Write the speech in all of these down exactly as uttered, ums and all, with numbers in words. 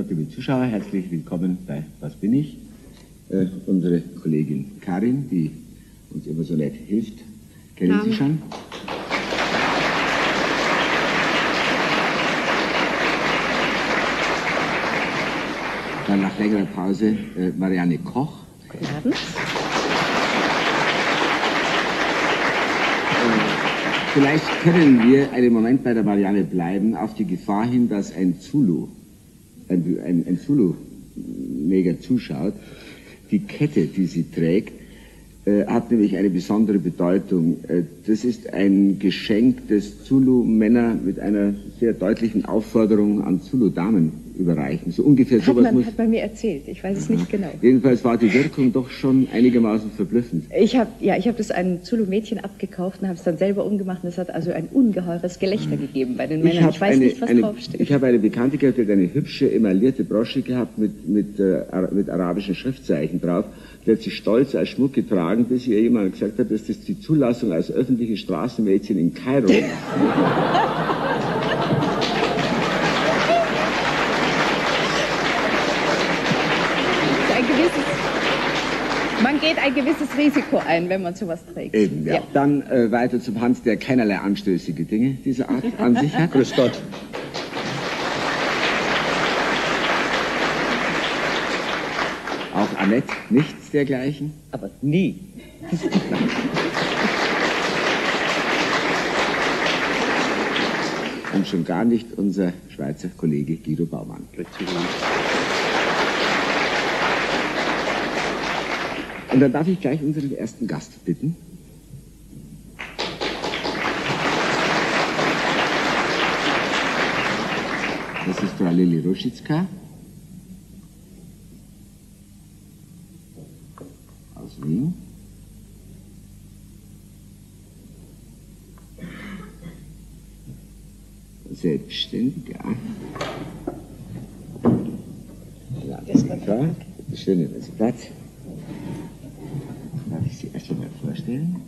Gott, liebe Zuschauer, herzlich willkommen bei Was bin ich? Äh, unsere Kollegin Karin, die uns immer so nett hilft. Kennen Ja. Sie schon? Dann nach längerer Pause äh, Marianne Koch. Guten Abend. Vielleicht können wir einen Moment bei der Marianne bleiben, auf die Gefahr hin, dass ein Zulu, ein, ein, ein Zulu-Neger zuschaut. Die Kette, die sie trägt, äh, hat nämlich eine besondere Bedeutung. Äh, das ist ein Geschenk des Zulu-Männer mit einer sehr deutlichen Aufforderung an Zulu-Damen überreichen. So ungefähr Hat sowas man, muss... hat man mir erzählt, ich weiß es nicht genau. Jedenfalls war die Wirkung doch schon einigermaßen verblüffend. Ich habe ja, ich hab das einem Zulu-Mädchen abgekauft und habe es dann selber umgemacht und es hat also ein ungeheures Gelächter gegeben bei den Männern. Ich, hab weiß eine, nicht, was eine, draufsteht. Ich habe eine Bekannte gehabt, die hat eine hübsche emaillierte Brosche gehabt mit, mit, äh, mit arabischen Schriftzeichen drauf. Die hat sie stolz als Schmuck getragen, bis ihr jemand gesagt hat, dass das die Zulassung als öffentliche Straßenmädchen in Kairo ein gewisses, man geht ein gewisses Risiko ein, wenn man sowas trägt. Eben, ja. Ja. Dann äh, weiter zum Hans, der keinerlei anstößige Dinge dieser Art an sich hat. Grüß Gott. Auch Annette, nichts dergleichen. Aber nie. Und schon gar nicht unser Schweizer Kollege Guido Baumann. Und dann darf ich gleich unseren ersten Gast bitten. Das ist Frau Lili Ruschitzka aus Wien. Selbstständig, ja. Ja, das ist Frau. Bitte schön, nehmen Sie Platz. Darf ich Sie erst einmal vorstellen?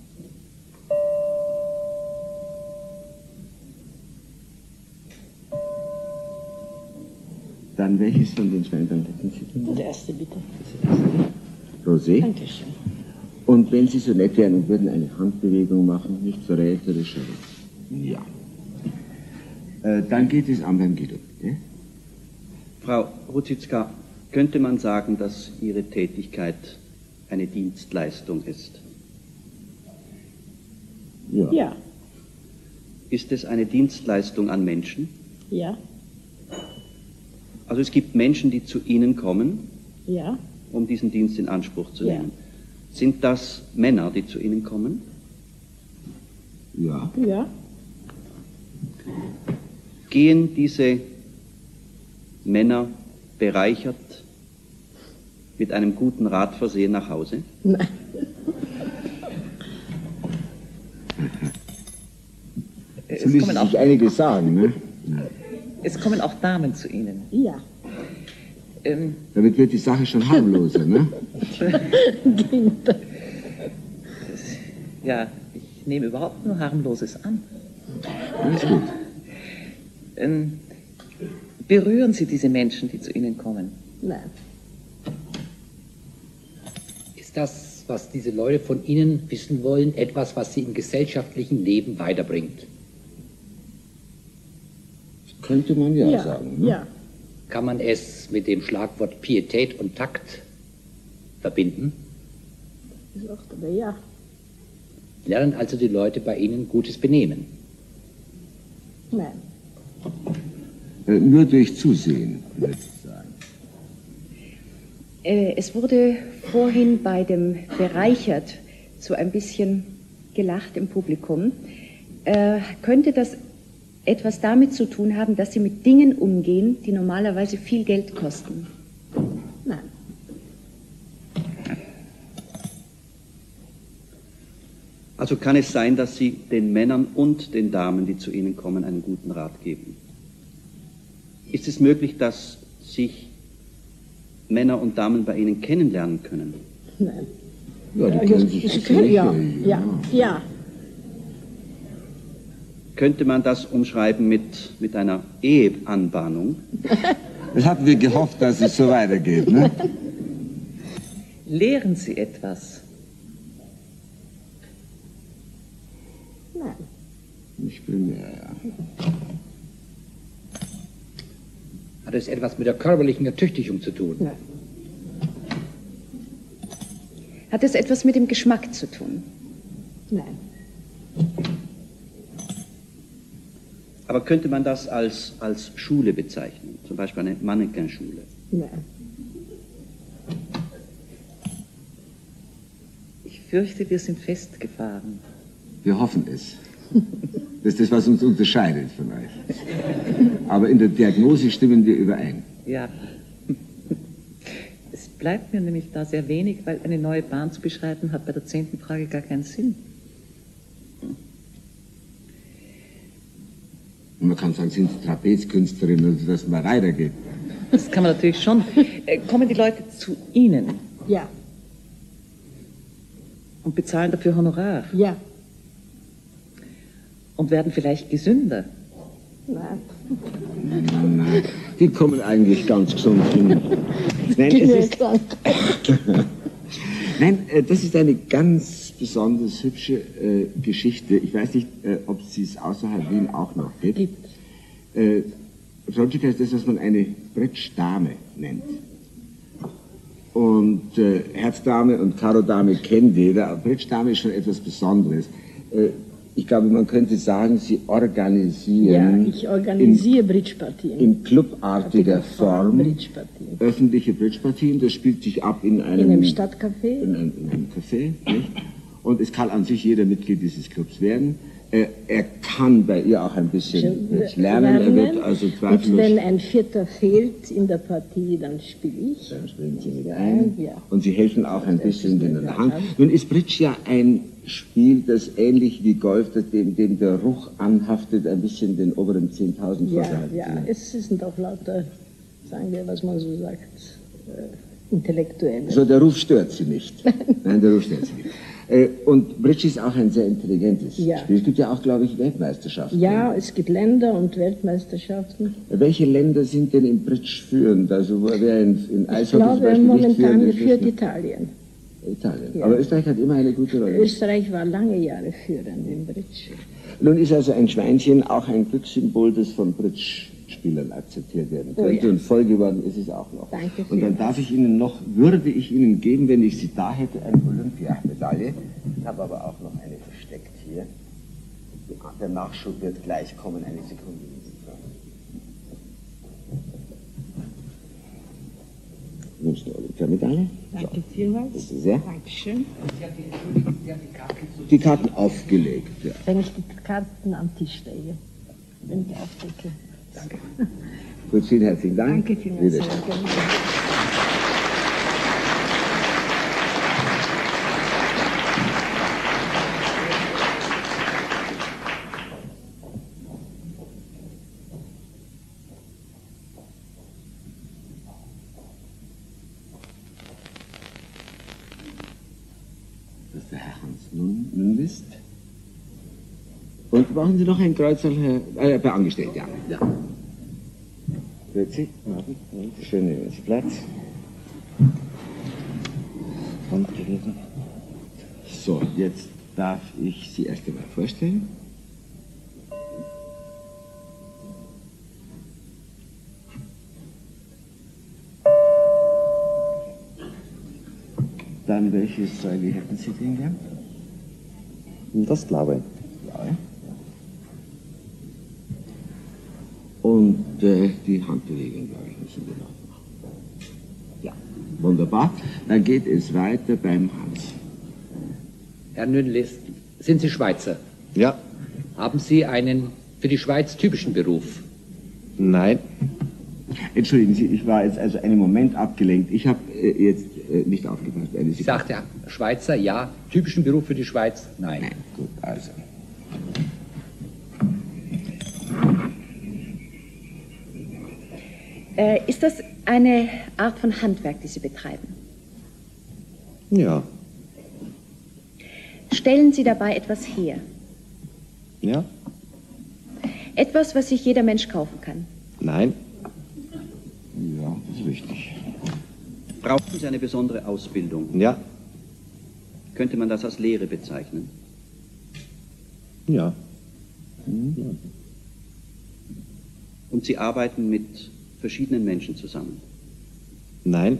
Dann welches von den zwei dann hätten Sie denn? Der erste, bitte. Rosé. Dankeschön. Und wenn Sie so nett wären und würden eine Handbewegung machen, nicht verräterisch, aber ja. Äh, dann geht es an beim Guido. Ja? Frau Ruschitzka, könnte man sagen, dass Ihre Tätigkeit eine Dienstleistung ist? Ja. Ja, Ist es eine Dienstleistung an Menschen? ja, Also es gibt Menschen, die zu Ihnen kommen, ja, um diesen Dienst in Anspruch zu Ja. nehmen. Sind das Männer, die zu Ihnen kommen? Ja. ja. Gehen diese Männer bereichert mit einem guten Rat versehen nach Hause? Nein. So ließen sich einige sagen, ne? Es kommen auch Damen zu Ihnen. Ja, Ähm, Damit wird die Sache schon harmloser, ne? ging das. ja, ich nehme überhaupt nur Harmloses an. Alles gut. Ähm, berühren Sie diese Menschen, die zu Ihnen kommen? Nein. Ist das, was diese Leute von Ihnen wissen wollen, etwas, was Sie im gesellschaftlichen Leben weiterbringt? Könnte man ja, Ja, sagen. Ne? ja. Kann man es mit dem Schlagwort Pietät und Takt verbinden? Ich sagte, aber ja. Lernen also die Leute bei Ihnen gutes Benehmen? Nein. Äh, nur durch Zusehen, würde ich sagen. Äh, es wurde vorhin bei dem Bereichert so ein bisschen gelacht im Publikum. Äh, könnte das etwas damit zu tun haben, dass Sie mit Dingen umgehen, die normalerweise viel Geld kosten? Nein. Also kann es sein, dass Sie den Männern und den Damen, die zu Ihnen kommen, einen guten Rat geben? Ist es möglich, dass sich Männer und Damen bei Ihnen kennenlernen können? Nein. Ja, die Ja, können das- sich das- sicher ja, nicht, ja, ja. Könnte man das umschreiben mit, mit einer Eheanbahnung? Das hatten wir gehofft, dass es so weitergeht. Ne? Lehren Sie etwas? Nein. Ich bin, ja, ja. Hat es etwas mit der körperlichen Ertüchtigung zu tun? Nein. Hat es etwas mit dem Geschmack zu tun? Nein. Aber könnte man das als, als Schule bezeichnen? Zum Beispiel eine Mannequin-Schule? Nein. Ich fürchte, wir sind festgefahren. Wir hoffen es. Das ist das, was uns unterscheidet von euch. Aber in der Diagnose stimmen wir überein. Ja. Es bleibt mir nämlich da sehr wenig, weil eine neue Bahn zu beschreiten hat bei der zehnten Frage gar keinen Sinn. Und man kann sagen, sind Sie Trapezkünstlerin, also dass man weitergeht. Das kann man natürlich schon. Äh, kommen die Leute zu Ihnen Ja. und bezahlen dafür Honorar Ja. und werden vielleicht gesünder? Nein. Nein, nein, die kommen eigentlich ganz gesund hin. Nein, es ist, nein, äh, das ist eine ganz besonders hübsche äh, Geschichte. Ich weiß nicht, äh, ob es es außerhalb Wien auch noch gibt. Gibt. Äh, Frontica ist das, was man eine Bretsch-Dame nennt. Und äh, Herzdame und Karo-Dame kennt jeder, aber Bretsch-Dame ist schon etwas Besonderes. Äh, ich glaube, man könnte sagen, sie organisieren Ja, ich organisiere Bridgepartien. in clubartiger Form Bridgepartien. öffentliche Bridgepartien. Das spielt sich ab in einem, In einem Stadtcafé. in einem, in einem Café, nicht? Und es kann an sich jeder Mitglied dieses Clubs werden. Äh, er kann bei ihr auch ein bisschen jetzt lernen. Er wird also Und zweifellos. wenn ein Vierter fehlt in der Partie, dann spiele ich. Dann springen Sie mit ein. Ja. Und Sie helfen auch ein bisschen in der Hand. Nun ist Bridge ja ein Spiel, das ähnlich wie Golf, das dem, dem der Ruch anhaftet, ein bisschen den oberen zehntausend Ja, vorgehalten. ja, es sind auch lauter, sagen wir, was man so sagt, äh, Intellektuelle. So, der Ruf stört Sie nicht. Nein, der Ruf stört Sie nicht. Äh, und Bridge ist auch ein sehr intelligentes Ja. Spiel. Es gibt ja auch, glaube ich, Weltmeisterschaften. Ja, es gibt Länder und Weltmeisterschaften. Welche Länder sind denn im Bridge führend? Also, wer in, in Ich Eishockey zum glaube, Beispiel nicht momentan führend ist, führt ist Italien. Italien. Ja. Aber Österreich hat immer eine gute Rolle. Österreich war lange Jahre führend im Bridge. Nun ist also ein Schweinchen auch ein Glückssymbol, das von Bridge-Spielern akzeptiert werden Oh könnte. ja. Und voll geworden ist es auch noch. Danke Und dann vielmals. darf ich Ihnen noch, würde ich Ihnen geben, wenn ich sie da hätte, eine Olympiamedaille. Ich habe aber auch noch eine versteckt hier. Der Nachschub wird gleich kommen, eine Sekunde. Nimmst du Olympiamedaille? Danke vielmals. Bitte sehr. Dankeschön. Die Karten aufgelegt. Ja. Wenn ich die Karten am Tisch lege, wenn ich aufdecke. Danke. Gut, vielen herzlichen Dank. Danke vielmals. Wiedersehen. Sehr gerne. Das ist der Herr Hans Nun- Nunwist. Und brauchen Sie noch ein Kreuzer, Herr, äh, bei Angestellten, ja. ja. Grüezi. Schön, nehmen Sie Platz. So, jetzt darf ich Sie erst einmal vorstellen. Dann, welches Säule hätten Sie denn gern? Das blaue. Blaue. Und äh, die Handbewegung, glaube ich, müssen wir noch machen. Ja, wunderbar. Dann geht es weiter beim Hans. Herr Nünlist, sind Sie Schweizer? Ja. Haben Sie einen für die Schweiz typischen Beruf? Nein. Entschuldigen Sie, ich war jetzt also einen Moment abgelenkt. Ich habe äh, jetzt äh, nicht aufgepasst. Eine Ich Sekunde. sagte Schweizer, ja. Typischen Beruf für die Schweiz? Nein. Gut, also. Äh, ist das eine Art von Handwerk, die Sie betreiben? Ja. Stellen Sie dabei etwas her? Ja. Etwas, was sich jeder Mensch kaufen kann? Nein. Brauchen Sie eine besondere Ausbildung? Ja. Könnte man das als Lehre bezeichnen? Ja. Und Sie arbeiten mit verschiedenen Menschen zusammen? Nein.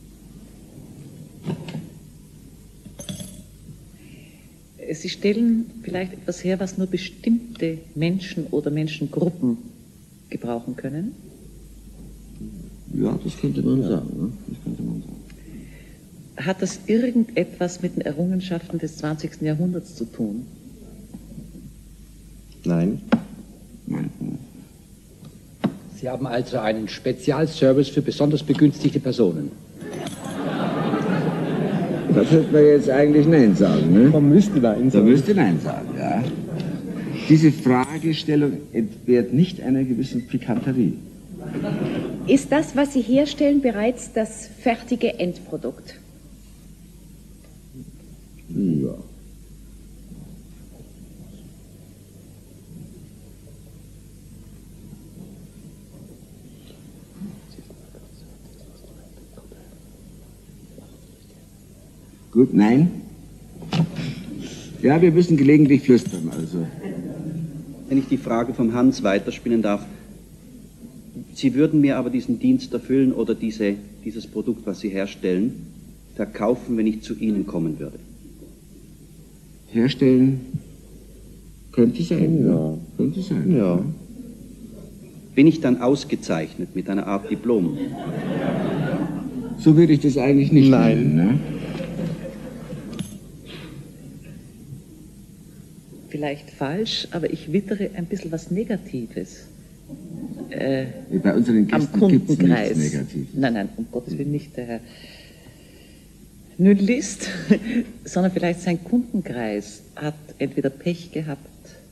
Sie stellen vielleicht etwas her, was nur bestimmte Menschen oder Menschengruppen gebrauchen können? Ja, das könnte man sagen. Ne? Das könnte man sagen. Hat das irgendetwas mit den Errungenschaften des zwanzigsten Jahrhunderts zu tun? Nein. Nein. Sie haben also einen Spezialservice für besonders begünstigte Personen. Da könnte man jetzt eigentlich Nein sagen. Ne? Man müsste Nein Da sagen. müsste Nein sagen, ja. Diese Fragestellung entbehrt nicht einer gewissen Pikanterie. Ist das, was Sie herstellen, bereits das fertige Endprodukt? Ja. Gut, nein. Ja, wir müssen gelegentlich flüstern, also. Wenn ich die Frage vom Hans weiterspinnen darf, Sie würden mir aber diesen Dienst erfüllen oder diese, dieses Produkt, was Sie herstellen, verkaufen, wenn ich zu Ihnen kommen würde? Herstellen könnte sein, ja. Ja. Könnte sein. Ja. Bin ich dann ausgezeichnet mit einer Art Diplom? So würde ich das eigentlich nicht Nein. nennen, ne? Vielleicht falsch, aber ich wittere ein bisschen was Negatives. Äh, Bei unseren am Gästen gibt es Kundenkreis. nichts Negatives. Nein, nein, um Gottes Willen nicht der Herr Nüllist, sondern vielleicht sein Kundenkreis hat entweder Pech gehabt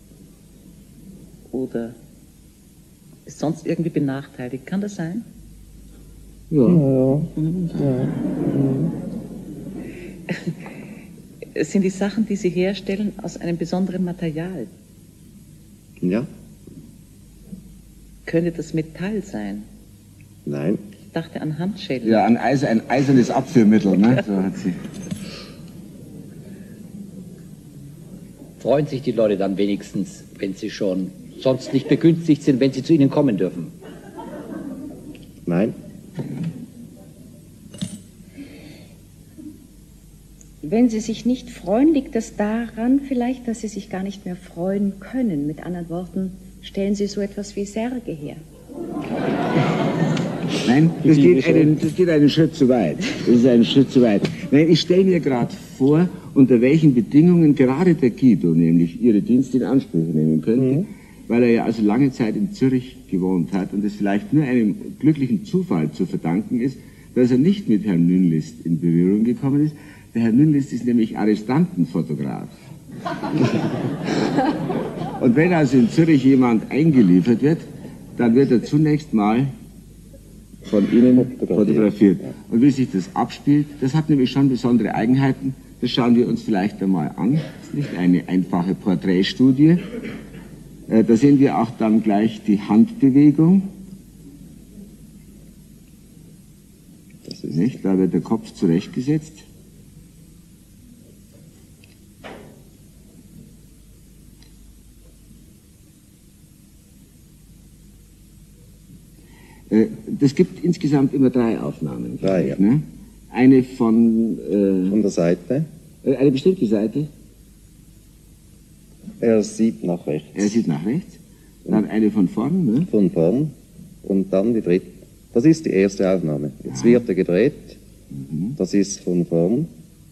oder ist sonst irgendwie benachteiligt. Kann das sein? Ja. Ja. Es sind die Sachen, die Sie herstellen, aus einem besonderen Material. Ja. Könnte das Metall sein? Nein. Ich dachte an Handschellen. Ja, ein, Eis, ein eisernes Abführmittel, ne? So hat sie. Freuen sich die Leute dann wenigstens, wenn sie schon sonst nicht begünstigt sind, wenn sie zu Ihnen kommen dürfen? Nein. Wenn Sie sich nicht freuen, liegt das daran vielleicht, dass Sie sich gar nicht mehr freuen können. Mit anderen Worten, stellen Sie so etwas wie Särge her. Nein, das geht, einen, das geht einen Schritt zu weit. Das ist ein Schritt zu weit. Nein, ich stelle mir gerade vor, unter welchen Bedingungen gerade der Guido nämlich Ihre Dienste in Anspruch nehmen könnte, mhm. weil er ja also lange Zeit in Zürich gewohnt hat und es vielleicht nur einem glücklichen Zufall zu verdanken ist, dass er nicht mit Herrn Nünlist in Berührung gekommen ist. Der Herr Nünlist ist nämlich Arrestantenfotograf. Und wenn also in Zürich jemand eingeliefert wird, dann wird er zunächst mal von Ihnen fotografiert. Und wie sich das abspielt, das hat nämlich schon besondere Eigenheiten. Das schauen wir uns vielleicht einmal an. Das ist nicht eine einfache Porträtstudie. Da sehen wir auch dann gleich die Handbewegung. Das ist nicht, da wird der Kopf zurechtgesetzt. Das gibt insgesamt immer drei Aufnahmen. Drei, ich, ne? Eine von... Äh, Von der Seite. Eine bestimmte Seite. Er sieht nach rechts. Er sieht nach rechts. Dann eine von vorn. Ne? Von vorn. Und dann die dritte. Das ist die erste Aufnahme. Jetzt wird er gedreht. Mhm. Das ist von vorn.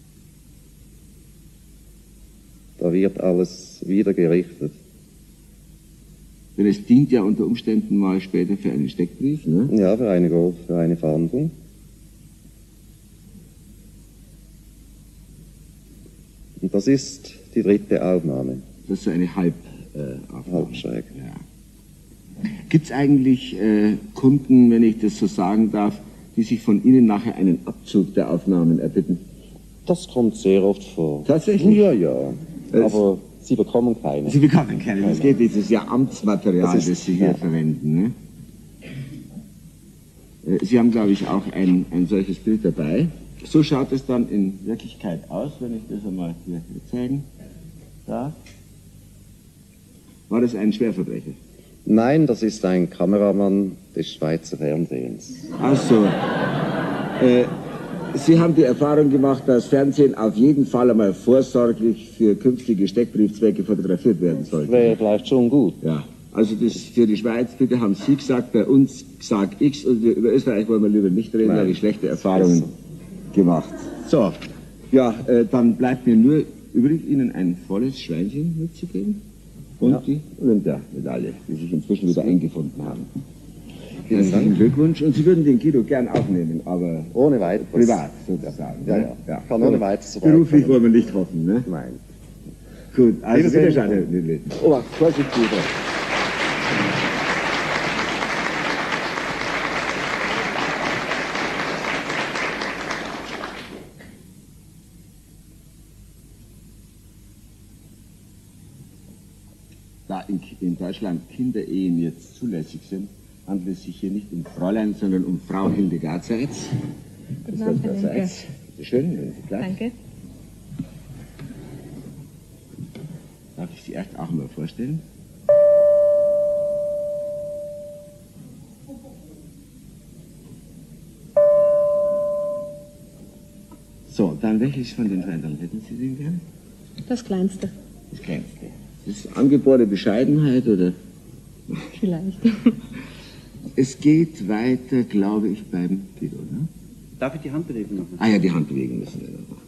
Da wird alles wieder gerichtet. Denn es dient ja unter Umständen mal später für einen Steckbrief, ne? Ja, für eine, für eine Fahndung. Und das ist die dritte Aufnahme. Das ist so eine Halb, äh, Aufnahme. Halbschräg. Ja. Gibt es eigentlich äh, Kunden, wenn ich das so sagen darf, die sich von Ihnen nachher einen Abzug der Aufnahmen erbitten? Das kommt sehr oft vor. Tatsächlich? Ja, ja. Das Aber Sie bekommen keine. Sie bekommen keine. Das geht nicht. Das ist ja Amtsmaterial, Das ist- das Sie hier ja. verwenden. Ne? Äh, Sie haben, glaube ich, auch ein, ein solches Bild dabei. So schaut es dann in Wirklichkeit aus, wenn ich das einmal hier zeigen darf. War das ein Schwerverbrecher? Nein, das ist ein Kameramann des Schweizer Fernsehens. Ach so. Äh, Sie haben die Erfahrung gemacht, dass Fernsehen auf jeden Fall einmal vorsorglich für künftige Steckbriefzwecke fotografiert werden sollte. Wäre vielleicht schon gut. Ja, also das für die Schweiz, bitte haben Sie gesagt, bei uns sagt X und über Österreich wollen wir lieber nicht reden, da habe ich schlechte Erfahrungen gemacht. So, ja, äh, dann bleibt mir nur übrig, Ihnen ein volles Schweinchen mitzugeben und ja. die Olympiamedaille, die sich inzwischen wieder eingefunden haben. Herzlichen Glückwunsch. Und Sie würden den Guido gern aufnehmen, aber ohne weiteres. Privat sozusagen. Ja, ne? ja. ja. Kann ohne weiteres so beruflich wollen wir nicht hoffen, ne? Nein. Gut, also bitte schade, Herr Lilly. Oh, Vorsicht, Guido. Da in, in Deutschland Kinderehen jetzt zulässig sind, handelt es sich hier nicht um Fräulein, sondern um Frau Hildegard Seitz. Guten Abend, Herr Lemke. Bitte schön, wenn Sie Platz. Danke. Darf ich Sie erst auch mal vorstellen? So, dann welches von den Schweinern hätten Sie denn gern? Das Kleinste. Das Kleinste. Das ist angeborene Bescheidenheit, oder? Vielleicht. Es geht weiter, glaube ich, beim Guido, ne? Darf ich die Hand bewegen noch? Ah ja, die Hand bewegen müssen wir noch.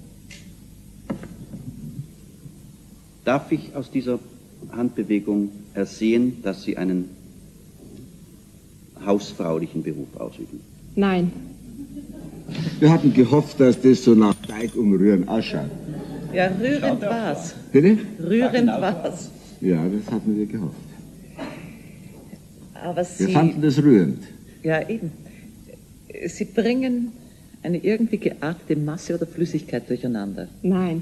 Darf ich aus dieser Handbewegung ersehen, dass Sie einen hausfraulichen Beruf ausüben? Nein. Wir hatten gehofft, dass das so nach Teig umrühren ausschaut. Ja, rührend war's. Bitte? Rührend war's. Ja, das hatten wir gehofft. Aber Sie... Wir fanden das rührend. Ja, eben. Sie bringen eine irgendwie geartete Masse oder Flüssigkeit durcheinander. Nein.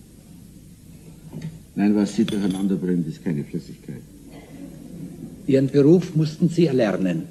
Nein, was Sie durcheinander bringen, ist keine Flüssigkeit. Ihren Beruf mussten Sie erlernen.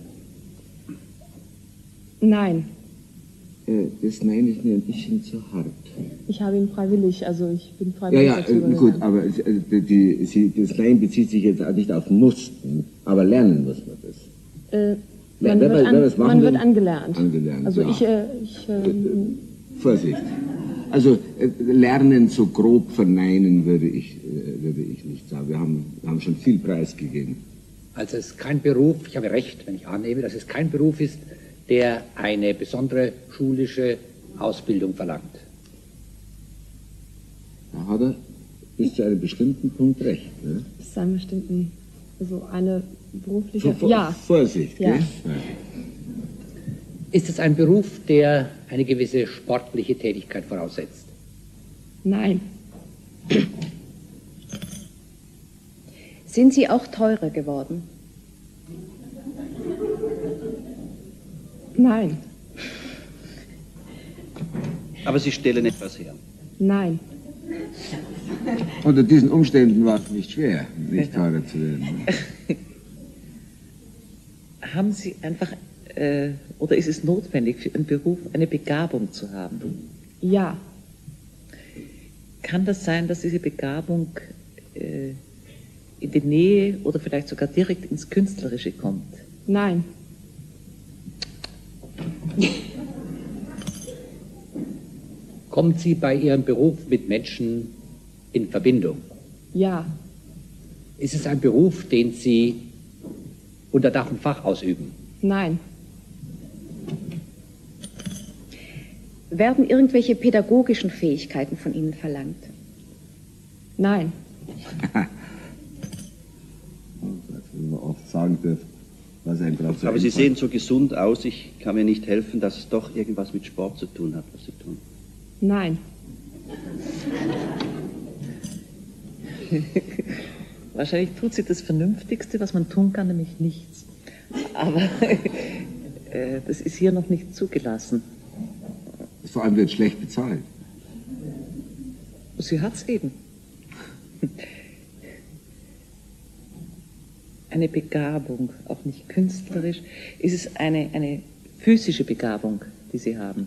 Nein. Äh, das Nein ist mir ein bisschen zu hart. Ich habe ihn freiwillig, also ich bin Ja, freiwillig ja, dazu äh, übergegangen. gut, aber äh, die, die, Sie, das Nein bezieht sich jetzt auch nicht auf Mussten, aber lernen muss man das. Äh, Wer- man wer- wird, wer an, das machen man wird will? angelernt. Angelernt, Also ja. ich, äh, ich ähm, Vorsicht. Also äh, lernen so grob verneinen würde ich, äh, würde ich nicht sagen. Wir haben, wir haben schon viel preisgegeben. Also es ist kein Beruf, ich habe recht, wenn ich annehme, dass es kein Beruf ist, der eine besondere schulische Ausbildung verlangt. Da hat er bis zu einem bestimmten Punkt recht. Ne? bis zu einem bestimmten, also eine berufliche, Vor, vor, ja. Vorsicht, Ja. gell? Ist es ein Beruf, der eine gewisse sportliche Tätigkeit voraussetzt? Nein. Sind Sie auch teurer geworden? Nein. Aber Sie stellen etwas her. Nein. Unter diesen Umständen war es nicht schwer, nicht teurer zu werden. Ne? Haben Sie einfach, äh, oder ist es notwendig für Ihren Beruf, eine Begabung zu haben? Ja. Kann das sein, dass diese Begabung äh, in die Nähe oder vielleicht sogar direkt ins Künstlerische kommt? Nein. Kommen Sie bei Ihrem Beruf mit Menschen in Verbindung? Ja. Ist es ein Beruf, den Sie unter Dach und Fach ausüben? Nein. Werden irgendwelche pädagogischen Fähigkeiten von Ihnen verlangt? Nein. Wenn man oft sagen dürfen, was einem gerade so Aber Sie einfällt. sehen so gesund aus, ich kann mir nicht helfen, dass es doch irgendwas mit Sport zu tun hat, was Sie tun. Nein. Wahrscheinlich tut sie das Vernünftigste, was man tun kann, nämlich nichts. Aber äh, das ist hier noch nicht zugelassen. Vor allem wird schlecht bezahlt. Sie hat es eben. Eine Begabung, auch nicht künstlerisch. Ist es eine, eine physische Begabung, die Sie haben.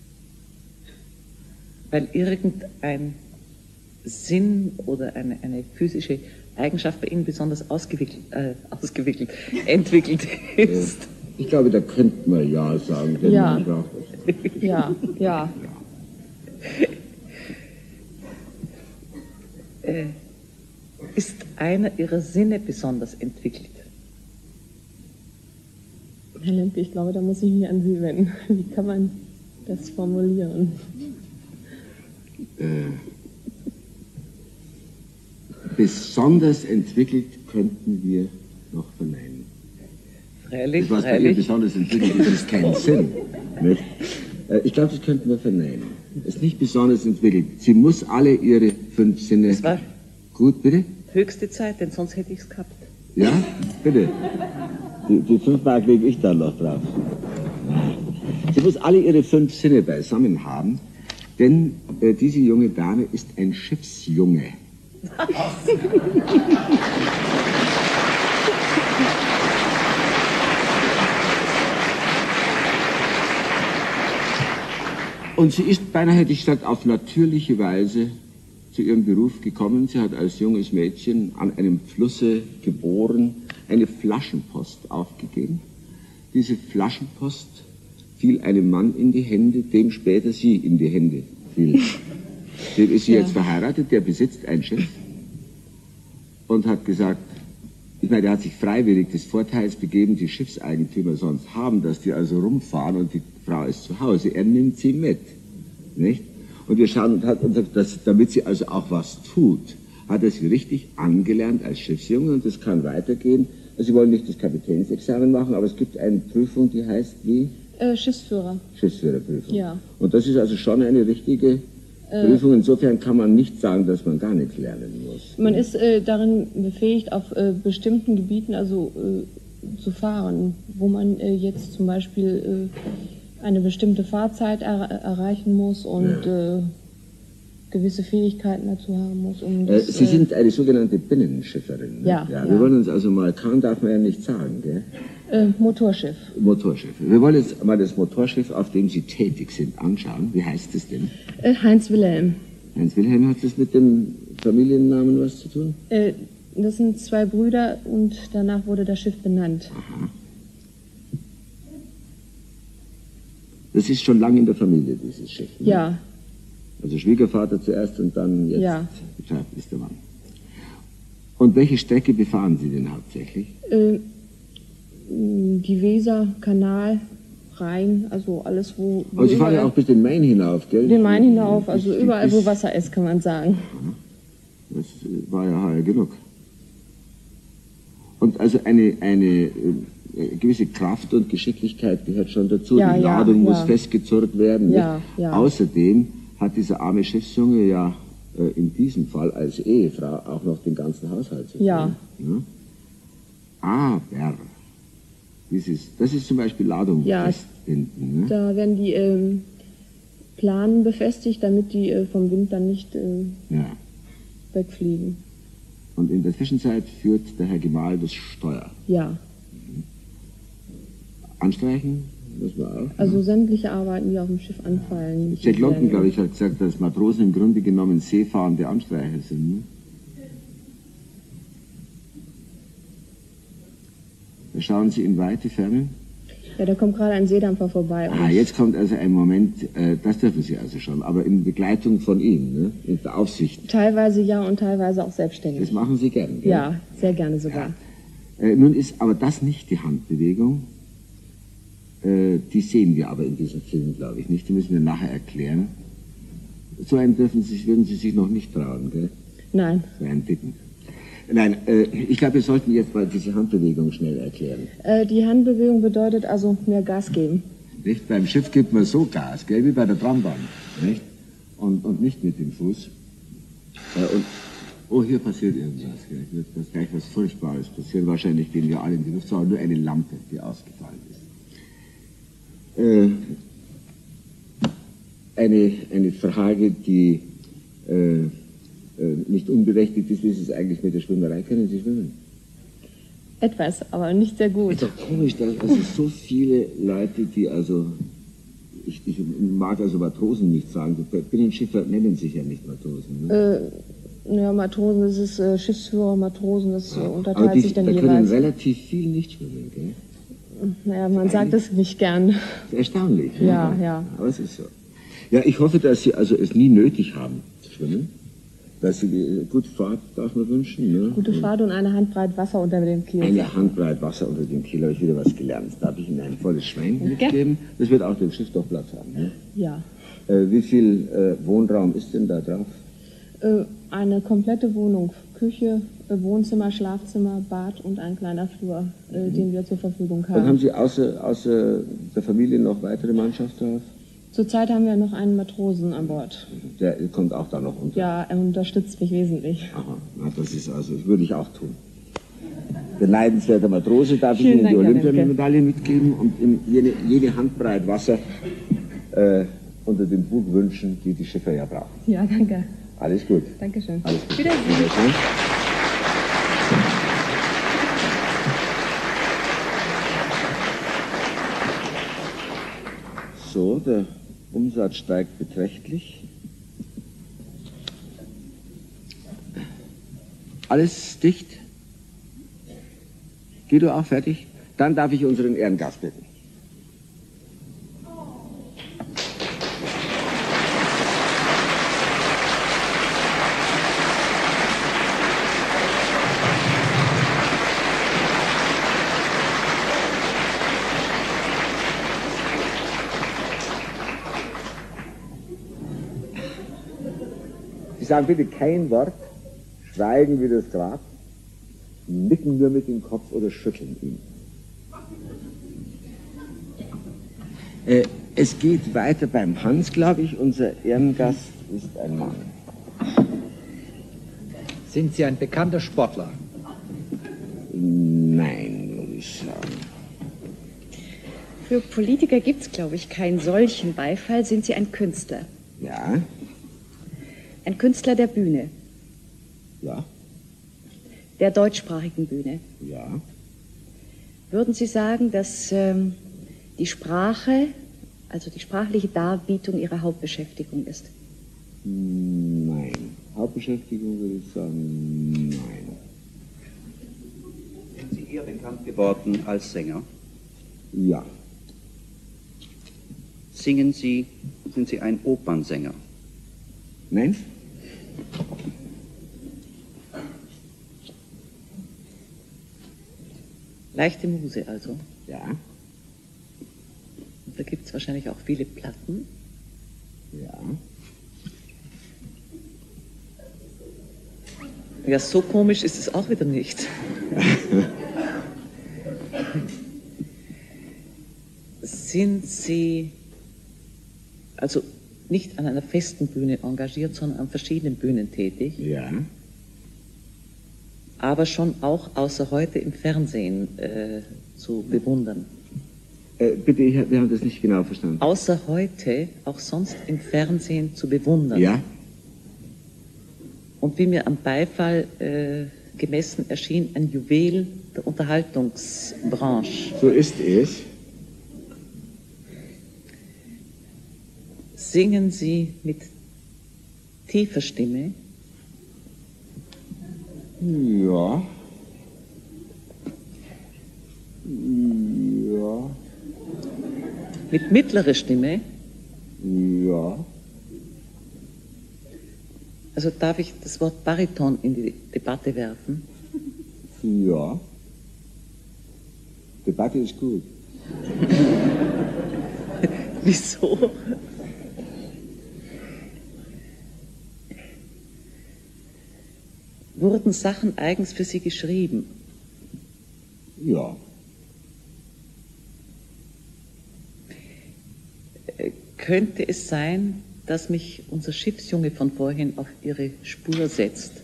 Weil irgendein Sinn oder eine, eine physische Eigenschaft bei Ihnen besonders ausgewickelt, äh, ausgewickelt entwickelt ist. Ich glaube, da könnte man ja sagen. Denn Ja. man braucht es. Ja, ja. Äh, ist einer Ihrer Sinne besonders entwickelt? Herr Lemke, ich glaube, da muss ich mich an Sie wenden. Wie kann man das formulieren? Äh, besonders entwickelt könnten wir noch verneinen. Freilich, Das, was bei ihr freilich. besonders entwickelt ist, ist kein Sinn. Nicht? Äh, Ich glaube, das könnten wir verneinen. Ist nicht besonders entwickelt. Sie muss alle ihre fünf Sinne. Das war Gut, bitte? höchste Zeit, denn sonst hätte ich es gehabt. Ja, bitte. Die, die fünf Mark lege ich da noch drauf. Sie muss alle ihre fünf Sinne beisammen haben, denn äh, diese junge Dame ist ein Schiffsjunge. Und sie ist, beinahe hätte ich gesagt, auf natürliche Weise zu ihrem Beruf gekommen. Sie hat als junges Mädchen an einem Flusse geboren, eine Flaschenpost aufgegeben. Diese Flaschenpost fiel einem Mann in die Hände, dem später sie in die Hände fiel. Dem ist sie Ja. jetzt verheiratet, der besitzt ein Schiff und hat gesagt, ich meine, der hat sich freiwillig des Vorteils begeben, die Schiffseigentümer sonst haben, dass die also rumfahren und die Frau ist zu Hause. Er nimmt sie mit, nicht? Und wir schauen und hat, und das, damit sie also auch was tut, hat er sie richtig angelernt als Schiffsjunge und das kann weitergehen. Also Sie wollen nicht das Kapitänsexamen machen, aber es gibt eine Prüfung, die heißt wie? Äh, Schiffsführer. Schiffsführerprüfung. Ja. Und das ist also schon eine richtige Äh, Prüfung. Insofern kann man nicht sagen, dass man gar nichts lernen muss. Man ist äh, darin befähigt, auf äh, bestimmten Gebieten also äh, zu fahren, wo man äh, jetzt zum Beispiel äh, eine bestimmte Fahrzeit er erreichen muss und äh, gewisse Fähigkeiten dazu haben muss. Um Äh, das, Sie äh, sind eine sogenannte Binnenschifferin. Ne? Ja, ja. ja. Wir wollen uns also mal, kann darf man ja nicht sagen, gell? äh, Motorschiff. Motorschiff. Wir wollen jetzt mal das Motorschiff, auf dem Sie tätig sind, anschauen. Wie heißt es denn? Äh, Heinz Wilhelm. Heinz Wilhelm, hat das mit dem Familiennamen was zu tun? Äh, das sind zwei Brüder und danach wurde das Schiff benannt. Aha. Das ist schon lange in der Familie, dieses Schiff. Ne? Ja, Also Schwiegervater zuerst und dann jetzt Ja. ist der Mann. Und welche Strecke befahren Sie denn hauptsächlich? äh, die Weser, Kanal, Rhein, also alles, wo... wo Aber Sie fahren ja überall- auch bis den Main hinauf, gell? den Main hinauf, also Bis- überall, bis- wo Wasser ist, kann man sagen. Das war ja heuer genug. Und also eine, eine äh, gewisse Kraft und Geschicklichkeit gehört schon dazu. Ja, Die ja, Ladung muss ja. festgezurrt werden. Ja, nicht? ja. Außerdem hat dieser arme Schiffsjunge ja äh, in diesem Fall als Ehefrau auch noch den ganzen Haushalt zu tun. Ja. Ne? Aber dieses, das ist zum Beispiel Ladung Ja, festbinden. Ne? Da werden die ähm, Planen befestigt, damit die äh, vom Wind dann nicht äh, Ja. wegfliegen. Und in der Zwischenzeit führt der Herr Gemahl das Steuer. Ja, Anstreichen muss man auch. also sämtliche Arbeiten, die auf dem Schiff anfallen. Jack London, werden- glaube ich, hat gesagt, dass Matrosen im Grunde genommen seefahrende Anstreicher sind. Ne? Da schauen Sie in weite Ferne. Ja, da kommt gerade ein Seedampfer vorbei. Ah, und- jetzt kommt also ein Moment, äh, das dürfen Sie also schon, aber in Begleitung von ihm, ne? In der Aufsicht. Teilweise ja und teilweise auch selbstständig. Das machen Sie gern. Gell? Ja, sehr gerne sogar. Äh, nun ist aber das nicht die Handbewegung. Äh, die sehen wir aber in diesem Film, glaube ich, nicht. Die müssen wir nachher erklären. So einen dürfen Sie, würden Sie sich noch nicht trauen, gell? Nein, So einen dicken. Nein, äh, ich glaube, wir sollten jetzt mal diese Handbewegung schnell erklären. äh, die Handbewegung bedeutet also mehr Gas geben. Nicht? Beim Schiff gibt man so Gas, gell, wie bei der Trambahn. Nicht? Und, und nicht mit dem Fuß. Äh, und, oh, hier passiert irgendwas. Gell? Hier wird gleich was Furchtbares passieren. Wahrscheinlich gehen wir alle in die Luft. Es war nur eine Lampe, die ausgefallen ist. Äh, eine, eine Frage, die äh, äh, nicht unberechtigt ist, wie ist es eigentlich mit der Schwimmerei? Können Sie schwimmen? Etwas, aber nicht sehr gut. Ist doch komisch, dass also so viele Leute, die also, ich, ich mag also Matrosen nicht sagen, Binnenschiffer nennen sich ja nicht Matrosen. Ne? Äh, ja, Matrosen, das ist äh, Schiffsführer, Matrosen, das Ja. äh, unterteilt Aber die, sich dann da jeweils. können relativ viel nicht schwimmen, gell? Naja, man sagt es nicht gern. Das ist erstaunlich. ne? Ja, ja. Aber es ist so. Ja, ich hoffe, dass Sie also es nie nötig haben zu schwimmen. Dass Sie die gute Fahrt darf man wünschen. Ne? Gute Fahrt und eine Handbreit Wasser unter dem Kiel. Eine Handbreit Wasser unter dem Kiel, habe ich wieder was gelernt. Darf ich Ihnen ein volles Schwein mitgeben? Das wird auch dem Schiff doch Platz haben. Ne? Ja. Äh, wie viel äh, Wohnraum ist denn da drauf? Äh, eine komplette Wohnung. Küche, äh, Wohnzimmer, Schlafzimmer, Bad und ein kleiner Flur, äh, den wir zur Verfügung Dann haben haben. Sie außer, außer der Familie noch weitere Mannschaft drauf? Zurzeit haben wir noch einen Matrosen an Bord. Der kommt auch da noch unter. Ja, er unterstützt mich wesentlich. Aha, na, das ist also, das würde ich auch tun. Beneidenswerter Matrose, darf ich Vielen Ihnen die Dank, Herr Olympiamedaille mitgeben und ihm jede, jede Handbreit Wasser äh, unter dem Bug wünschen, die die Schiffer ja brauchen. Ja, danke. Alles gut. Dankeschön. Alles gut. Wiedersehen. Wiedersehen. So, der Umsatz steigt beträchtlich. Alles dicht? Guido auch fertig? Dann darf ich unseren Ehrengast bitten. Sie sagen bitte kein Wort, schweigen wie das Grab, nicken nur mit dem Kopf oder schütteln ihn. Äh, es geht weiter beim Hans, glaube ich. Unser Ehrengast ist ein Mann. Sind Sie ein bekannter Sportler? Nein, würde ich sagen. Für Politiker gibt es, glaube ich, keinen solchen Beifall. Sind Sie ein Künstler? Ja, Ein Künstler der Bühne, ja, der deutschsprachigen Bühne. ja. Würden Sie sagen, dass ähm, die Sprache, also die sprachliche Darbietung Ihre Hauptbeschäftigung ist? Nein. Hauptbeschäftigung würde ich sagen, nein. Sind Sie eher bekannt geworden als Sänger? Ja, Singen Sie, sind Sie ein Opernsänger? nein? Leichte Muse also. Ja, Und da gibt es wahrscheinlich auch viele Platten. ja. Ja, so komisch ist es auch wieder nicht. Sind Sie also nicht an einer festen Bühne engagiert, sondern an verschiedenen Bühnen tätig, Ja, aber schon auch außer heute im Fernsehen äh, zu bewundern? äh, bitte, ich, wir haben das nicht genau verstanden. Außer heute auch sonst im Fernsehen zu bewundern. Ja, Und wie mir am Beifall äh, gemessen erschien, ein Juwel der Unterhaltungsbranche. so ist es. Singen Sie mit tiefer Stimme? Ja. Ja, Mit mittlerer Stimme? ja. Also darf ich das Wort Bariton in die Debatte werfen? Ja. Debatte ist gut. Wieso? Wurden Sachen eigens für Sie geschrieben? Ja. Äh, Könnte es sein, dass mich unser Schiffsjunge von vorhin auf Ihre Spur setzt?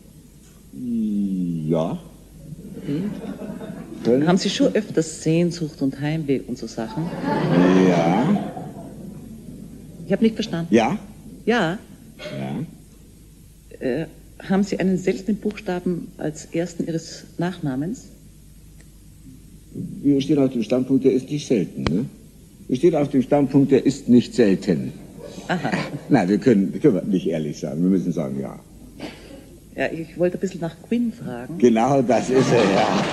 Ja. Können- Haben Sie schon öfters Sehnsucht und Heimweh und so Sachen? Ja. Ich habe nicht verstanden. Ja. Ja. Ja. Äh, haben Sie einen seltenen Buchstaben als ersten Ihres Nachnamens? Wir stehen auf dem Standpunkt, der ist nicht selten. Ne? Wir stehen auf dem Standpunkt, der ist nicht selten. Aha. Nein, wir können, können wir nicht ehrlich sagen. Wir müssen sagen, ja. Ja, ich wollte ein bisschen nach Quinn fragen. Genau das ist er, ja.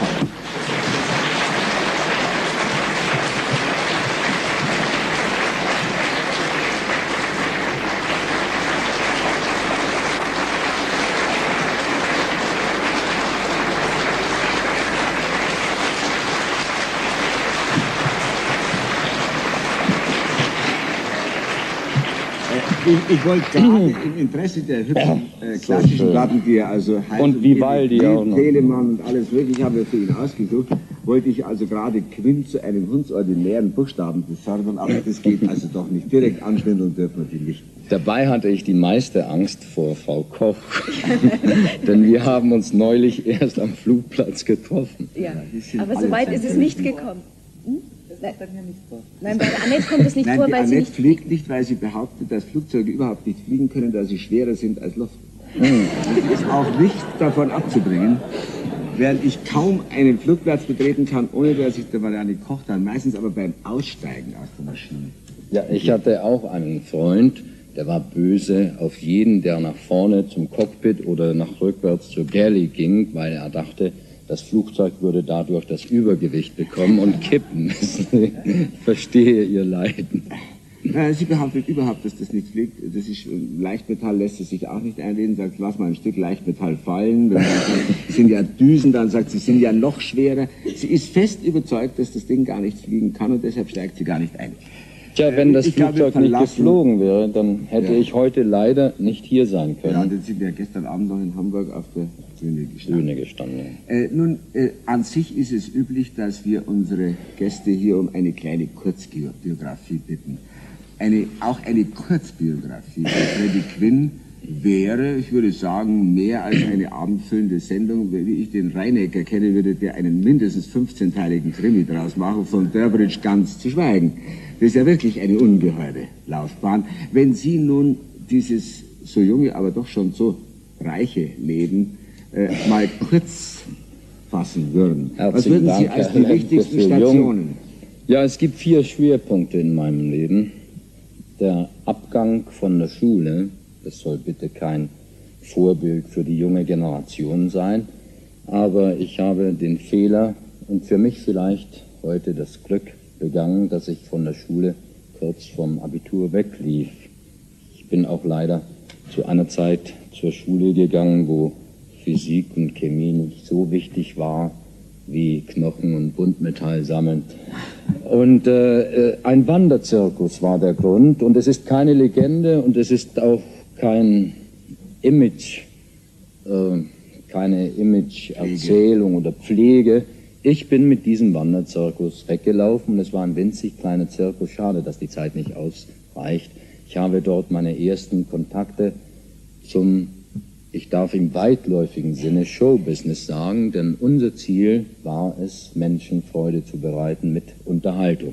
Ich, ich wollte gerade im Interesse der hübschen äh, klassischen so Platten, die er also heißt, und Vivaldi auch noch. Telemann und alles mögliche, habe ich für ihn ausgesucht, wollte ich also gerade Quinn zu einem hundsordinären Buchstaben befördern, aber das geht also doch nicht. Direkt anschwindeln dürfen wir die nicht. Dabei hatte ich die meiste Angst vor Frau Koch, denn wir haben uns neulich erst am Flugplatz getroffen. Ja, aber so weit ist es nicht gekommen. Hm? Nein, Nein, bei der Annette kommt es nicht Nein, vor, die weil Annette sie nicht fliegt nicht, weil sie behauptet, dass Flugzeuge überhaupt nicht fliegen können, da sie schwerer sind als Luft. Das ist auch nicht davon abzubringen, während ich kaum einen Flugplatz betreten kann, ohne dass ich der Marianne Koch dann, meistens aber beim Aussteigen aus der Maschine. Ja, ich hatte auch einen Freund, der war böse auf jeden, der nach vorne zum Cockpit oder nach rückwärts zur Galley ging, weil er dachte, das Flugzeug würde dadurch das Übergewicht bekommen und kippen. Ich verstehe ihr Leiden. Sie behauptet überhaupt, dass das nicht fliegt. Das ist, Leichtmetall lässt sie sich auch nicht einreden, sagt, lass mal ein Stück Leichtmetall fallen. Dann sagt, sind ja Düsen, dann sagt sie, sind ja noch schwerer. Sie ist fest überzeugt, dass das Ding gar nicht fliegen kann und deshalb steigt sie gar nicht ein. Tja, wenn das Ich Flugzeug glaube, nicht geflogen wäre, dann hätte Ja. ich heute leider nicht hier sein können. Ja, dann sind wir gestern Abend noch in Hamburg auf der Bühne gestanden. Bühne gestanden. Äh, nun, äh, an sich ist es üblich, dass wir unsere Gäste hier um eine kleine Kurzbiografie bitten. Eine, auch eine Kurzbiografie für Freddie Quinn wäre, ich würde sagen, mehr als eine abendfüllende Sendung, wie ich den Reinecker kenne, würde der einen mindestens fünfzehnteiligen Krimi draus machen, von Durbridge ganz zu schweigen. Das ist ja wirklich eine ungeheure Laufbahn. Wenn Sie nun dieses so junge, aber doch schon so reiche Leben äh, mal kurz fassen würden, was Herzlichen würden Sie Dank, als Herr die Lemke, wichtigsten für Jung. Stationen? Ja, es gibt vier Schwerpunkte in meinem Leben. Der Abgang von der Schule, das soll bitte kein Vorbild für die junge Generation sein, aber ich habe den Fehler und für mich vielleicht heute das Glück begangen, dass ich von der Schule kurz vom Abitur weglief. Ich bin auch leider zu einer Zeit zur Schule gegangen, wo Physik und Chemie nicht so wichtig war wie Knochen und Buntmetall sammeln. Und äh, ein Wanderzirkus war der Grund und es ist keine Legende und es ist auch kein Image, äh, keine Image-Erzählung oder Pflege. Ich bin mit diesem Wanderzirkus weggelaufen und es war ein winzig kleiner Zirkus. Schade, dass die Zeit nicht ausreicht. Ich habe dort meine ersten Kontakte zum, ich darf im weitläufigen Sinne, Showbusiness sagen, denn unser Ziel war es, Menschen Freude zu bereiten mit Unterhaltung.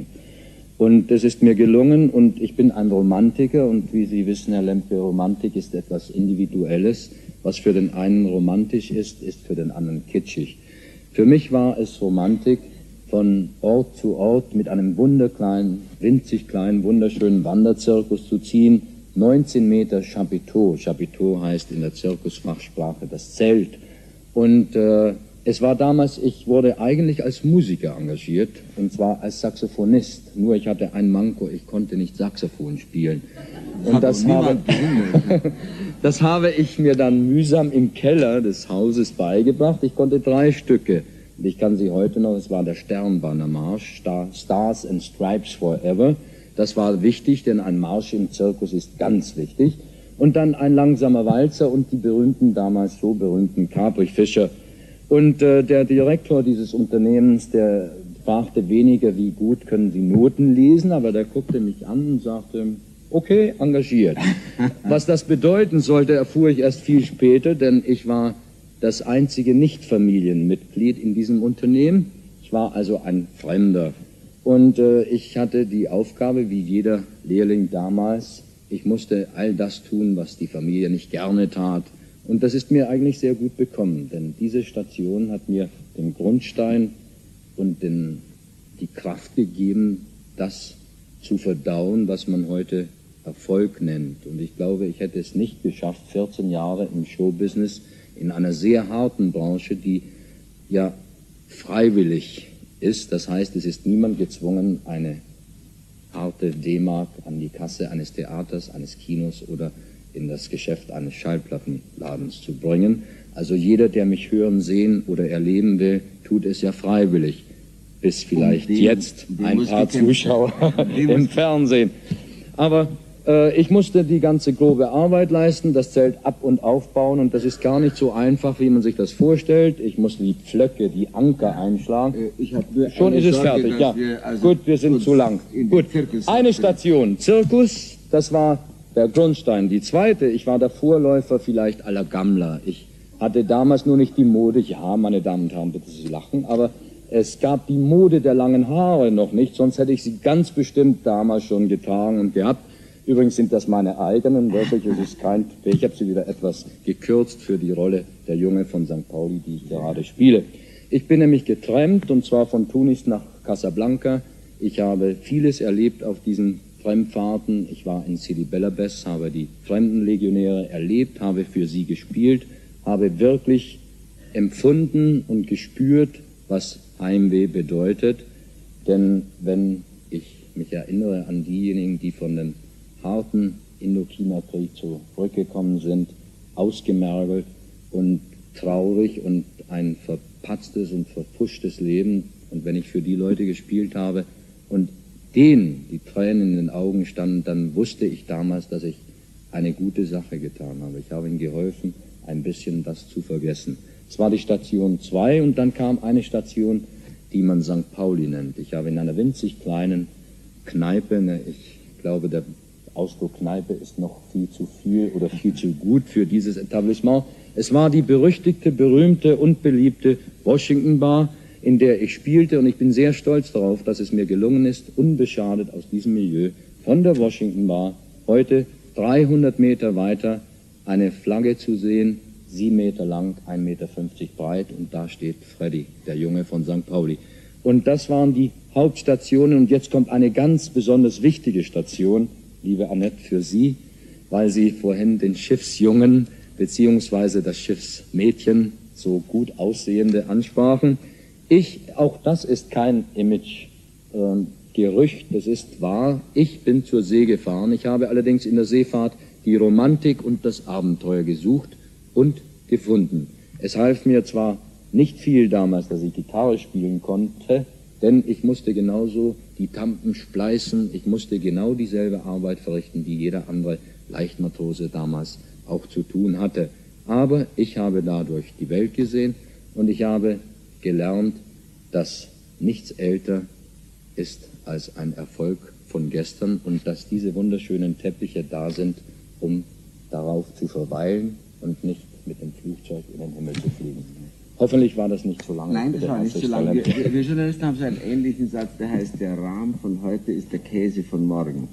Und es ist mir gelungen und ich bin ein Romantiker und wie Sie wissen, Herr Lemke, Romantik ist etwas Individuelles. Was für den einen romantisch ist, ist für den anderen kitschig. Für mich war es Romantik, von Ort zu Ort mit einem wunderkleinen, winzig kleinen, wunderschönen Wanderzirkus zu ziehen. neunzehn Meter Chapiteau. Chapiteau heißt in der Zirkusfachsprache das Zelt. Und äh, es war damals, ich wurde eigentlich als Musiker engagiert, und zwar als Saxophonist. Nur ich hatte ein Manko, ich konnte nicht Saxophon spielen. Und das habe, das habe ich mir dann mühsam im Keller des Hauses beigebracht. Ich konnte drei Stücke. Und ich kann sie heute noch, es war der Sternbannermarsch, Star, Stars and Stripes Forever. Das war wichtig, denn ein Marsch im Zirkus ist ganz wichtig. Und dann ein langsamer Walzer und die berühmten, damals so berühmten Caprifischer. Und äh, der Direktor dieses Unternehmens, der fragte weniger, wie gut können Sie Noten lesen, aber der guckte mich an und sagte, okay, engagiert. Was das bedeuten sollte, erfuhr ich erst viel später, denn ich war das einzige Nicht-Familienmitglied in diesem Unternehmen. Ich war also ein Fremder. Und äh, ich hatte die Aufgabe, wie jeder Lehrling damals, ich musste all das tun, was die Familie nicht gerne tat. Und das ist mir eigentlich sehr gut bekommen, denn diese Station hat mir den Grundstein und den, die Kraft gegeben, das zu verdauen, was man heute Erfolg nennt. Und ich glaube, ich hätte es nicht geschafft, vierzehn Jahre im Showbusiness in einer sehr harten Branche, die ja freiwillig ist. Das heißt, es ist niemand gezwungen, eine harte D-Mark an die Kasse eines Theaters, eines Kinos oder in das Geschäft eines Schallplattenladens zu bringen. Also jeder, der mich hören, sehen oder erleben will, tut es ja freiwillig. Bis vielleicht dem, jetzt dem ein paar Zuschauer im Fernsehen. Aber äh, ich musste die ganze grobe Arbeit leisten, das Zelt ab- und aufbauen, und das ist gar nicht so einfach, wie man sich das vorstellt. Ich muss die Pflöcke, die Anker einschlagen. Äh, ich Schon ist es Sorge, fertig, ja. Wir also Gut, wir sind zu lang. Gut, eine Station, Zirkus, das war der Grundstein. Die zweite, ich war der Vorläufer vielleicht aller Gammler. Ich hatte damals nur nicht die Mode, ja, meine Damen und Herren, bitte Sie lachen, aber es gab die Mode der langen Haare noch nicht, sonst hätte ich sie ganz bestimmt damals schon getragen und gehabt. Übrigens sind das meine eigenen, wirklich, es ist kein, ich habe sie wieder etwas gekürzt für die Rolle der Junge von Sankt Pauli, die ich gerade spiele. Ich bin nämlich getrennt, und zwar von Tunis nach Casablanca. Ich habe vieles erlebt auf diesen Fremdfahrten. Ich war in Sidi Bellabès, habe die Fremdenlegionäre erlebt, habe für sie gespielt, habe wirklich empfunden und gespürt, was Heimweh bedeutet. Denn wenn ich mich erinnere an diejenigen, die von dem harten Indochina-Krieg zurückgekommen sind, ausgemergelt und traurig und ein verpatztes und verpfuschtes Leben, und wenn ich für die Leute gespielt habe und denen die Tränen in den Augen standen, dann wusste ich damals, dass ich eine gute Sache getan habe. Ich habe ihnen geholfen, ein bisschen das zu vergessen. Es war die Station zwei, und dann kam eine Station, die man Sankt Pauli nennt. Ich habe in einer winzig kleinen Kneipe, ne, ich glaube, der Ausdruck Kneipe ist noch viel zu viel oder viel zu gut für dieses Etablissement. Es war die berüchtigte, berühmte und beliebte Washington Bar, in der ich spielte, und ich bin sehr stolz darauf, dass es mir gelungen ist, unbeschadet aus diesem Milieu von der Washington Bar heute dreihundert Meter weiter eine Flagge zu sehen, sieben Meter lang, ein Meter fünfzig breit, und da steht Freddy, der Junge von Sankt Pauli. Und das waren die Hauptstationen, und jetzt kommt eine ganz besonders wichtige Station, liebe Annette, für Sie, weil Sie vorhin den Schiffsjungen beziehungsweise das Schiffsmädchen, so gut aussehende, ansprachen. Ich, auch das ist kein Image-Gerücht, äh, das ist wahr. Ich bin zur See gefahren. Ich habe allerdings in der Seefahrt die Romantik und das Abenteuer gesucht und gefunden. Es half mir zwar nicht viel damals, dass ich Gitarre spielen konnte, denn ich musste genauso die Tampen spleißen, ich musste genau dieselbe Arbeit verrichten, die jeder andere Leichtmatrose damals auch zu tun hatte. Aber ich habe dadurch die Welt gesehen, und ich habe gelernt, dass nichts älter ist als ein Erfolg von gestern, und dass diese wunderschönen Teppiche da sind, um darauf zu verweilen und nicht mit dem Flugzeug in den Himmel zu fliegen. Hoffentlich war das nicht so lange. Nein, das war nicht so lange. Wir, wir Journalisten haben so einen ähnlichen Satz, der heißt, der Rahm von heute ist der Käse von morgen.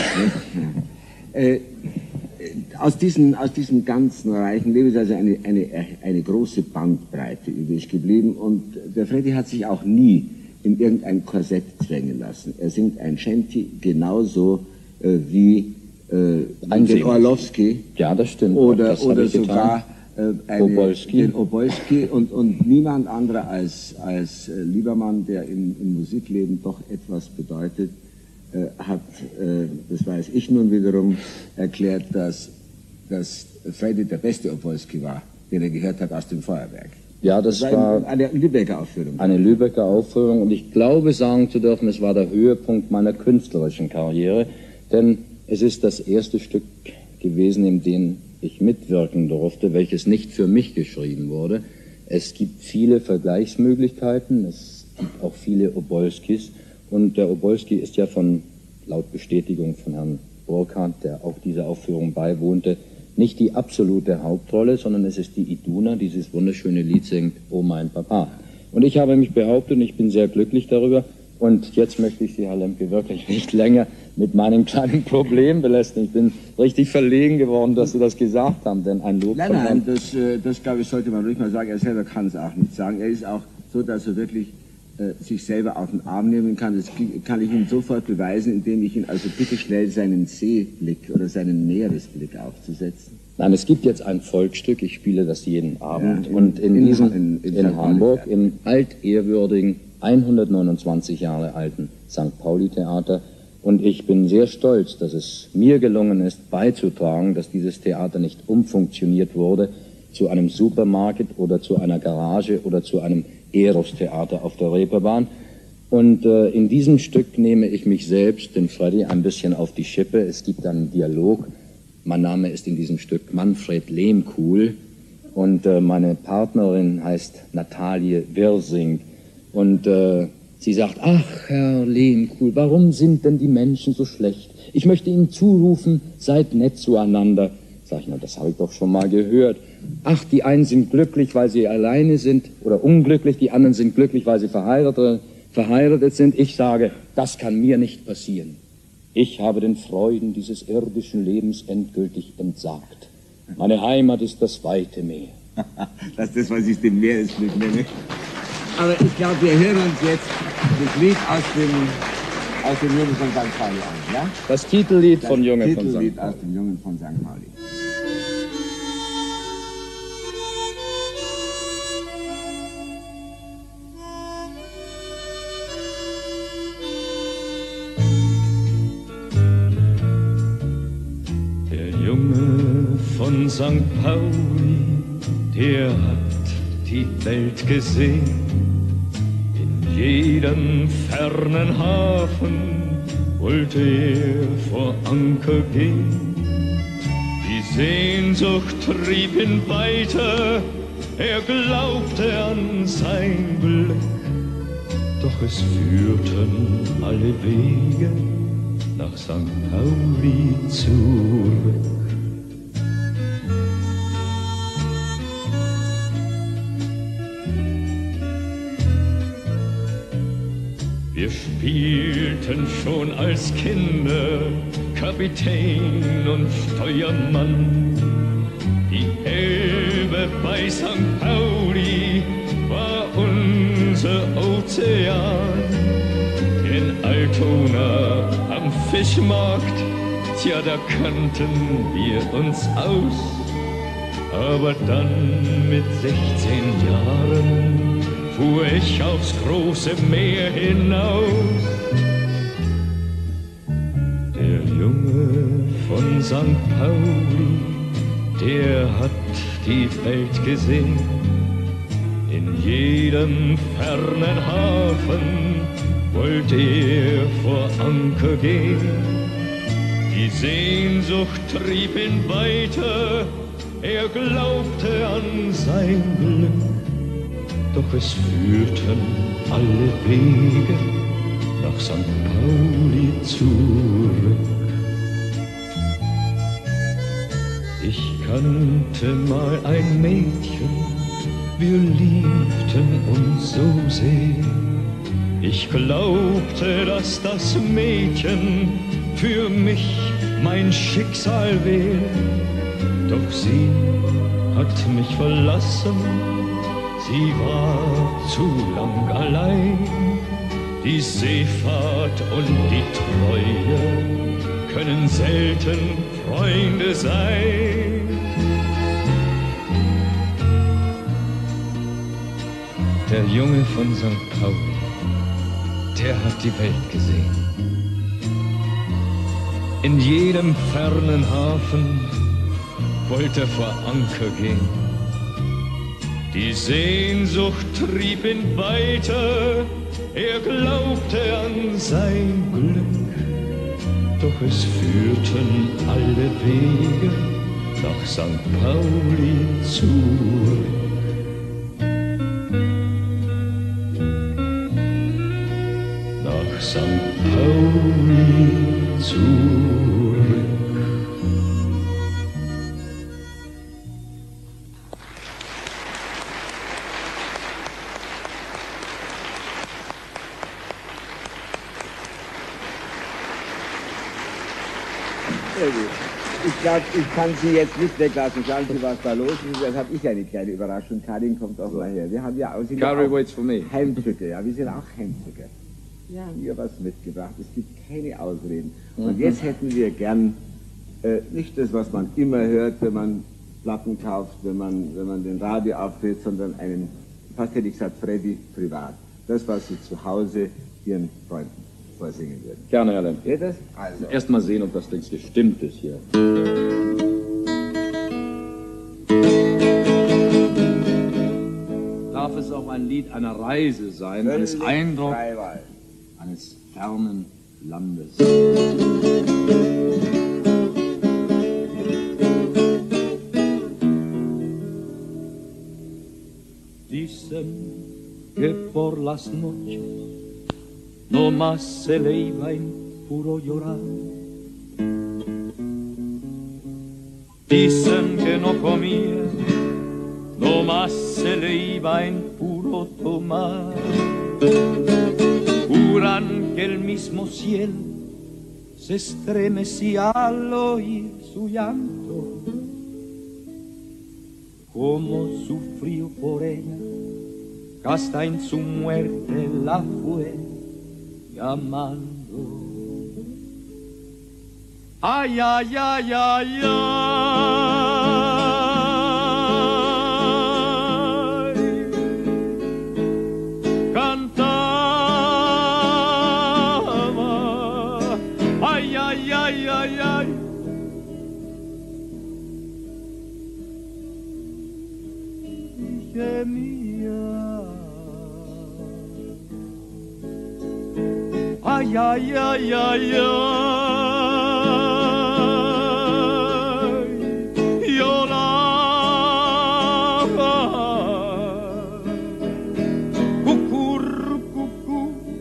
äh, aus, diesen, aus diesem ganzen reichen Leben ist also eine, eine, eine große Bandbreite übrig geblieben, und der Freddy hat sich auch nie in irgendein Korsett zwängen lassen. Er singt ein Shanty genauso äh, wie äh, den Orlowski. Ja, das stimmt. Oder, das oder sogar äh, eine, Obolski. den Obolski, und, und niemand anderer als, als äh, Liebermann, der im, im Musikleben doch etwas bedeutet, äh, hat, äh, das weiß ich nun wiederum, erklärt, dass, dass Freddy der beste Obolski war, den er gehört hat aus dem Feuerwerk. Ja, das, das war, war eine Lübecker Aufführung. Eine Lübecker Aufführung, und ich glaube sagen zu dürfen, es war der Höhepunkt meiner künstlerischen Karriere, denn es ist das erste Stück gewesen, in dem ich mitwirken durfte, welches nicht für mich geschrieben wurde. Es gibt viele Vergleichsmöglichkeiten, es gibt auch viele Obolskis, und der Obolski ist ja von, laut Bestätigung von Herrn Burkhardt, der auch dieser Aufführung beiwohnte, nicht die absolute Hauptrolle, sondern es ist die Iduna, die dieses wunderschöne Lied singt, Oh mein Papa. Und ich habe mich behauptet, und ich bin sehr glücklich darüber, und jetzt möchte ich Sie, Herr Lemke, wirklich nicht länger mit meinem kleinen Problem belästigen. Ich bin richtig verlegen geworden, dass Sie das gesagt haben, denn ein Lob Nein, von nein, das, das glaube ich, sollte man ruhig mal sagen. Er selber kann es auch nicht sagen. Er ist auch so, dass er wirklich äh, sich selber auf den Arm nehmen kann. Das kann ich Ihnen sofort beweisen, indem ich ihn also bitte schnell seinen Seeblick oder seinen Meeresblick aufzusetzen. Nein, es gibt jetzt ein Volksstück, ich spiele das jeden Abend, Ja, in, und in, in, diesem, in, in, in Hamburg, im altehrwürdigen, hundertneunundzwanzig Jahre alten Sankt Pauli Theater. Und ich bin sehr stolz, dass es mir gelungen ist, beizutragen, dass dieses Theater nicht umfunktioniert wurde zu einem Supermarkt oder zu einer Garage oder zu einem Eros-Theater auf der Reeperbahn. Und äh, in diesem Stück nehme ich mich selbst, den Freddy, ein bisschen auf die Schippe. Es gibt einen Dialog. Mein Name ist in diesem Stück Manfred Lehmkuhl und äh, meine Partnerin heißt Natalie Wirsing. Und äh, sie sagt, ach, Herr Lehmkuhl, warum sind denn die Menschen so schlecht? Ich möchte Ihnen zurufen, seid nett zueinander. Sag ich, na, das habe ich doch schon mal gehört. Ach, die einen sind glücklich, weil sie alleine sind oder unglücklich, die anderen sind glücklich, weil sie verheiratet, verheiratet sind. Ich sage, das kann mir nicht passieren. Ich habe den Freuden dieses irdischen Lebens endgültig entsagt. Meine Heimat ist das weite Meer. Das ist das, was ich dem Meeresblick nenne. Aber ich glaube, wir hören uns jetzt das Lied aus dem, aus dem Jungen von Sankt Pauli an, ja? Das Titellied das von Jungen von Sankt Titellied Pauli. aus dem Jungen von Sankt Pauli. Der Junge von Sankt Pauli, der hat die Welt gesehen. In jedem fernen Hafen wollte er vor Anker gehen. Die Sehnsucht trieb ihn weiter, er glaubte an sein Glück. Doch es führten alle Wege nach Sankt Pauli zurück. Wir spielten schon als Kinder Kapitän und Steuermann. Die Elbe bei Sankt Pauli war unser Ozean. In Altona am Fischmarkt, tja, da kannten wir uns aus. Aber dann mit sechzehn Jahren fuhr ich aufs große Meer hinaus. Der Junge von Sankt Pauli, der hat die Welt gesehen. In jedem fernen Hafen wollte er vor Anker gehen. Die Sehnsucht trieb ihn weiter, er glaubte an sein Glück. Doch es führten alle Wege nach Sankt Pauli zurück. Ich kannte mal ein Mädchen, wir liebten uns so sehr. Ich glaubte, dass das Mädchen für mich mein Schicksal wäre. Doch sie hat mich verlassen, sie war zu lang allein. Die Seefahrt und die Treue können selten Freunde sein. Der Junge von Sankt Pauli, der hat die Welt gesehen. In jedem fernen Hafen wollte er vor Anker gehen. Die Sehnsucht trieb ihn weiter, er glaubte an sein Glück. Doch es führten alle Wege nach Sankt Pauli zurück. Nach Sankt Pauli zurück. Sehr gut. ich glaube, ich kann Sie jetzt nicht weglassen. Schauen Sie, was da los ist. Das habe ich eine kleine Überraschung. Karin kommt auch mal her. Wir haben ja auch, Gary waits for me. Heimtücke, ja, wir sind auch Heimtücke. Wir haben hier was mitgebracht. Es gibt keine Ausreden. Und jetzt hätten wir gern äh, nicht das, was man immer hört, wenn man Platten kauft, wenn man, wenn man den Radio aufhört, sondern einen, fast hätte ich gesagt, Freddy privat. Das, was Sie zu Hause Ihren Freunden vorsingen würden. Gerne, Herr Lemp. Geht das? Also. Erst mal sehen, ob das Ding gestimmt ist hier. Darf es auch ein Lied einer Reise sein, eines Eindrucks, eines fernen Landes. Dicen que por las noches no más se le iba en puro llorar. Dicen que no comía, no más se le iba en puro tomar. Juran que el mismo cielo se estremecía al oír su llanto. Cómo sufrió por ella, que hasta en su muerte la fue llamando. Ay, ay, ay, ay, ay. Cantaba. Ay, ay, ay, ay, ay. Y gemía. Ay, ay, ay, ay, ay. Lloraba. Cucur, cucú.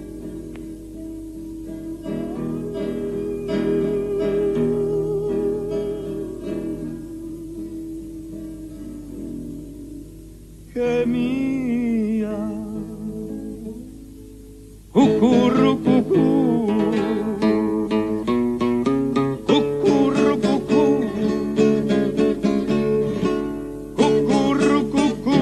Gemía. Cucurru, cucú. Cucurru, cucú. Cucurru, cucú.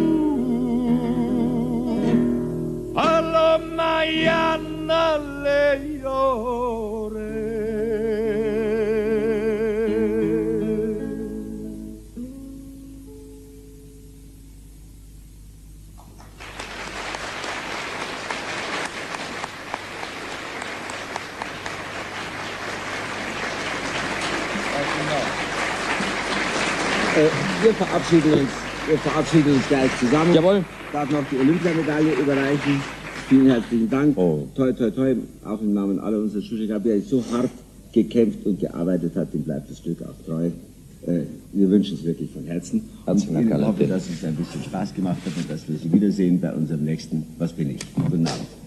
A la mañana le lloré. Äh, wir verabschieden uns, wir verabschieden uns gleich zusammen. Jawohl. Ich darf noch die Olympiamedaille überreichen. Vielen herzlichen Dank. Oh. Toi, toi, toi. Auch im Namen aller unserer Zuschauer, der so hart gekämpft und gearbeitet hat, dem bleibt das Stück auch treu. Äh, wir wünschen es wirklich von Herzen. Herzlichen Dank, ich hoffe, dass es ein bisschen Spaß gemacht hat und dass wir Sie wiedersehen bei unserem nächsten Was bin ich? Guten Abend.